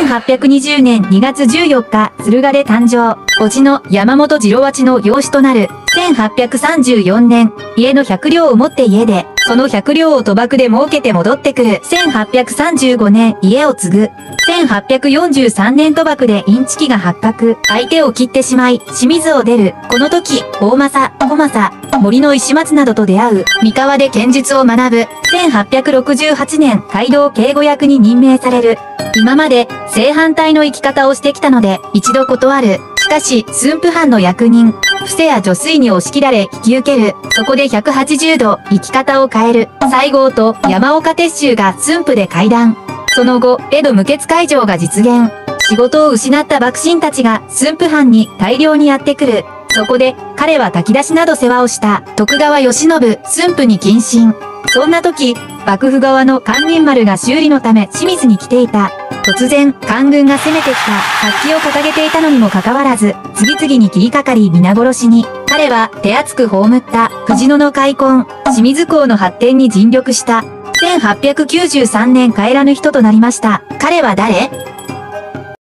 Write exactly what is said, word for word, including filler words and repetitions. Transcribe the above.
んはっぴゃくにじゅうねんにがつじゅうよっか、駿河で誕生。叔父の山本次郎八の養子となる。せんはっぴゃくさんじゅうよねん、家のひゃくりょうを持って家で、そのひゃくりょうを賭博で儲けて戻ってくる。せんはっぴゃくさんじゅうごねん、家を継ぐ。せんはっぴゃくよんじゅうさんねん賭博でインチキが発覚。相手を切ってしまい、清水を出る。この時、大政、小政、森の石松などと出会う。三河で剣術を学ぶ。せんはっぴゃくろくじゅうはちねん、街道警護役に任命される。今まで、正反対の生き方をしてきたので、一度断る。しかし、駿府藩の役人、伏せや女水に押し切られ引き受ける。そこでひゃくはちじゅうど生き方を変える。西郷と山岡鉄舟が駿府で会談。その後、江戸無血開城が実現。仕事を失った幕臣たちが駿府藩に大量にやってくる。そこで、彼は炊き出しなど世話をした徳川慶喜、駿府に謹慎。そんな時、幕府側の寛仁丸が修理のため清水に来ていた。突然、官軍が攻めてきた。国旗を掲げていたのにもかかわらず、次々に切りかかり皆殺しに。彼は手厚く葬った藤野の開墾、清水港の発展に尽力した。せんはっぴゃくきゅうじゅうさんねん帰らぬ人となりました。彼は誰？